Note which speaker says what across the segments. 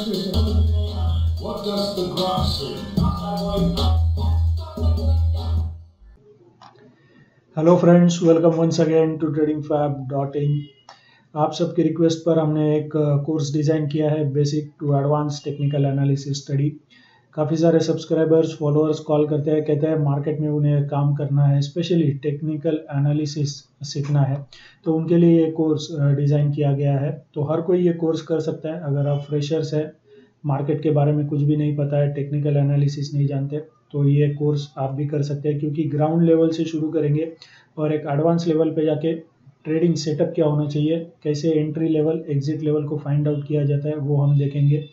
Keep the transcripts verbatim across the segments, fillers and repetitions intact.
Speaker 1: question. What does the graph say?
Speaker 2: Hello friends, welcome once again to trading fab dot in. आप सबकी request पर हमने एक course design किया है, basic to advance technical analysis study. काफ़ी सारे सब्सक्राइबर्स फॉलोअर्स कॉल करते हैं, कहते हैं मार्केट में उन्हें काम करना है, स्पेशली टेक्निकल एनालिसिस सीखना है, तो उनके लिए ये कोर्स डिज़ाइन किया गया है। तो हर कोई ये कोर्स कर सकता है। अगर आप फ्रेशर्स हैं, मार्केट के बारे में कुछ भी नहीं पता है, टेक्निकल एनालिसिस नहीं जानते, तो ये कोर्स आप भी कर सकते हैं, क्योंकि ग्राउंड लेवल से शुरू करेंगे और एक एडवांस लेवल पे जाके ट्रेडिंग सेटअप क्या होना चाहिए, कैसे एंट्री लेवल एग्जिट लेवल को फाइंड आउट किया जाता है, वो हम देखेंगे।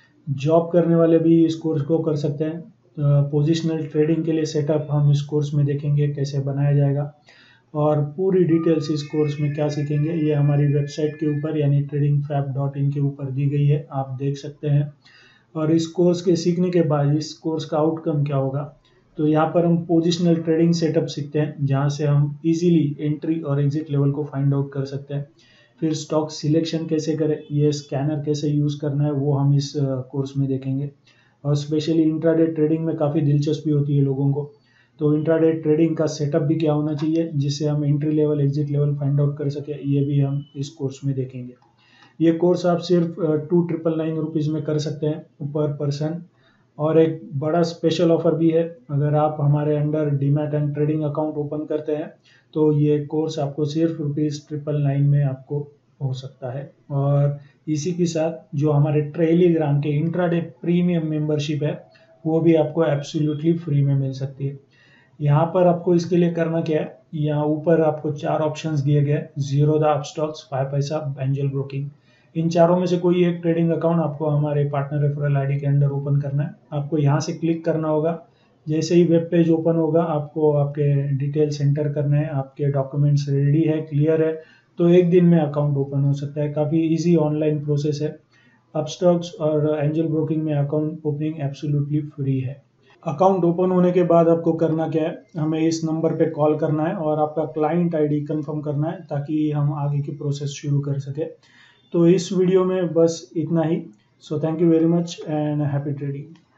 Speaker 2: जॉब करने वाले भी इस कोर्स को कर सकते हैं। पोजिशनल ट्रेडिंग के लिए सेटअप हम इस कोर्स में देखेंगे कैसे बनाया जाएगा, और पूरी डिटेल्स इस कोर्स में क्या सीखेंगे ये हमारी वेबसाइट के ऊपर यानी ट्रेडिंग फैब डॉट इन के ऊपर दी गई है, आप देख सकते हैं। और इस कोर्स के सीखने के बाद इस कोर्स का आउटकम क्या होगा, तो यहाँ पर हम पोजिशनल ट्रेडिंग सेटअप सीखते हैं, जहाँ से हम इजीली एंट्री और एग्जिट लेवल को फाइंड आउट कर सकते हैं। फिर स्टॉक सिलेक्शन कैसे करें, ये स्कैनर कैसे यूज़ करना है, वो हम इस कोर्स में देखेंगे। और स्पेशली इंट्राडे ट्रेडिंग में काफ़ी दिलचस्पी होती है लोगों को, तो इंट्राडे ट्रेडिंग का सेटअप भी क्या होना चाहिए जिससे हम entry level exit level find out कर सकें, ये भी हम इस कोर्स में देखेंगे। ये कोर्स आप सिर्फ टू ट्रिपल नाइन रुपीज़ में कर सकते हैं पर पर्सन। और एक बड़ा स्पेशल ऑफर भी है, अगर आप हमारे under demat and trading account open करते हैं तो ये कोर्स आपको सिर्फ रुपीज़ ट्रिपल नाइन में आपको हो सकता है। और इसी के साथ जो हमारे टेलीग्राम के इंट्राडे प्रीमियम मेंबरशिप है वो भी आपको एब्सोल्युटली फ्री में मिल सकती है। यहाँ पर आपको इसके लिए करना क्या है, यहाँ ऊपर आपको चार ऑप्शंस दिए गए, जीरो द अपस्टॉक्स, फाइव पैसा, एंजल ब्रोकिंग। इन चारों में से कोई एक ट्रेडिंग अकाउंट आपको हमारे पार्टनर रेफरल आईडी के अंदर ओपन करना है। आपको यहाँ से क्लिक करना होगा। जैसे ही वेब पेज ओपन होगा आपको आपके डिटेल्स एंटर करने हैं, आपके डॉक्यूमेंट्स रेडी है, क्लियर है, तो एक दिन में अकाउंट ओपन हो सकता है। काफ़ी इजी ऑनलाइन प्रोसेस है। अपस्टॉक्स और एंजल ब्रोकिंग में अकाउंट ओपनिंग एब्सोल्युटली फ्री है। अकाउंट ओपन होने के बाद आपको करना क्या है, हमें इस नंबर पे कॉल करना है और आपका क्लाइंट आईडी कंफर्म करना है, ताकि हम आगे की प्रोसेस शुरू कर सके। तो इस वीडियो में बस इतना ही। So thank you very much and happy trading.